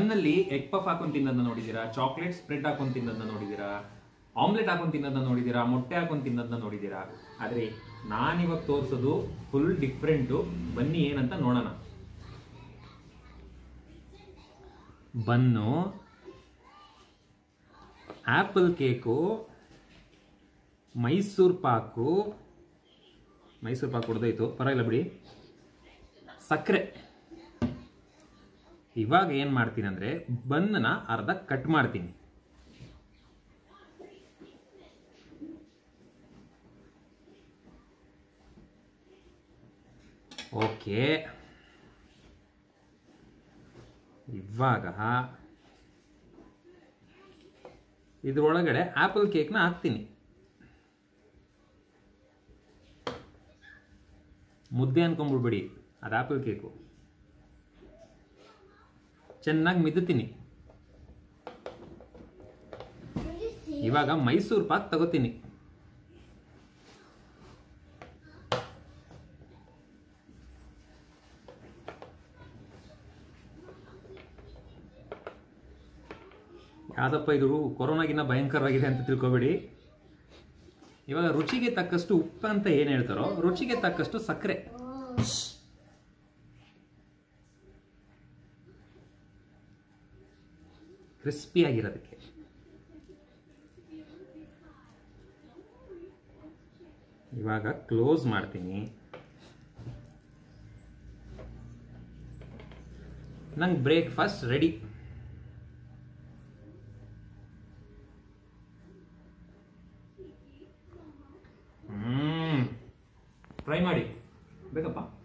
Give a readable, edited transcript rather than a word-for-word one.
ಬನ್ನಲ್ಲಿ egg puff ಹಾಕೊಂಡು ತಿನ್ನೋದನ್ನ ನೋಡಿದ್ದೀರಾ, chocolate spread ಹಾಕೊಂಡು ತಿನ್ನೋದನ್ನ ನೋಡಿದ್ದೀರಾ, ಆಮ್ಲೆಟ್ ಹಾಕೊಂಡು ತಿನ್ನೋದನ್ನ ನೋಡಿದ್ದೀರಾ, ಮೊಟ್ಟೆ ಹಾಕೊಂಡು ತಿನ್ನೋದನ್ನ ನೋಡಿದ್ದೀರಾ. ಆದರೆ ನಾನಿವಾಗ ತೋರಿಸೋದು ಫುಲ್ ಡಿಫ್ರೆಂಟು. ಬನ್ನಿ ಏನಂತ ನೋಡೋಣ. Bun, apple cake, Mysore pak ಹೊಡೆದೋಯ್ತು, ಪರವಾಗಿಲ್ಲ ಬಿಡಿ, ಸಕ್ಕರೆ. ಇವಾಗ ಏನು ಮಾಡ್ತೀನಿ ಅಂದರೆ ಬನ್ನನ ಅರ್ಧ ಕಟ್ ಮಾಡ್ತೀನಿ. ಓಕೆ, ಇವಾಗ ಇದ್ರೊಳಗಡೆ ಆಪಲ್ ಕೇಕ್ನ ಹಾಕ್ತೀನಿ. ಮುದ್ದೆ ಅನ್ಕೊಂಡ್ಬಿಡ್ಬೇಡಿ, ಅದು ಆಪಲ್ ಕೇಕು. ಚೆನ್ನಾಗಿ ಮಿದ್ದುತ್ತೀನಿ. ಇವಾಗ ಮೈಸೂರು ಪಾಕ್ ತಗೋತೀನಿ. ಯಾವ್ದಪ್ಪ ಇದು ಕೊರೋನಾಗಿನ್ನ ಭಯಂಕರವಾಗಿದೆ ಅಂತ ತಿಳ್ಕೊಬೇಡಿ. ಇವಾಗ ರುಚಿಗೆ ತಕ್ಕಷ್ಟು ಉಪ್ಪು ಅಂತ ಏನು ಹೇಳ್ತಾರೋ, ರುಚಿಗೆ ತಕ್ಕಷ್ಟು ಸಕ್ಕರೆ. ಕ್ರಿಸ್ಪಿಯಾಗಿರೋದಕ್ಕೆ. ಇವಾಗ ಕ್ಲೋಸ್ ಮಾಡ್ತೀನಿ. ನಂಗೆ ಬ್ರೇಕ್ಫಾಸ್ಟ್ ರೆಡಿ. ಟ್ರೈ ಮಾಡಿ ಬೇಕಪ್ಪ.